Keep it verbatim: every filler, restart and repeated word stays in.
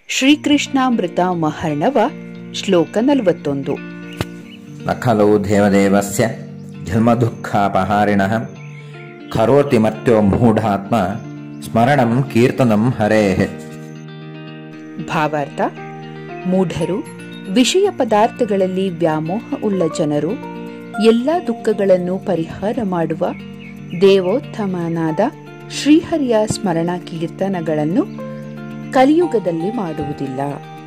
ಶ್ರೀಕೃಷ್ಣಾಮೃತ ಮಹರ್ಣವ ಶ್ಲೋಕ ನಲವತ್ತೊಂದು. ನ ಖಲೌ ದೇವದೇವಸ್ಯ ಜನ್ಮದುಃಖಾಪಹಾರಿಣಃ ಕರೋತಿ ಮರ್ತ್ಯೋ ಮೂಢಾತ್ಮ ಸ್ಮರಣಂ ಕೀರ್ತನಂ ಹರೇಃ. ಭಾವಾರ್ಥ: ಮೂಢರು, ವಿಷಯ ಪದಾರ್ಥಗಳಲ್ಲಿ ವ್ಯಾಮೋಹ ಉಳ್ಳ ಜನರು ಎಲ್ಲ ದುಃಖಗಳನ್ನು ಪರಿಹಾರ ಮಾಡುವ ದೇವೋತ್ತಮನಾದ ಶ್ರೀಹರಿಯ ಸ್ಮರಣ ಕೀರ್ತನಗಳನ್ನು ಕಲಿಯುಗದಲ್ಲಿ ಮಾಡುವುದಿಲ್ಲ.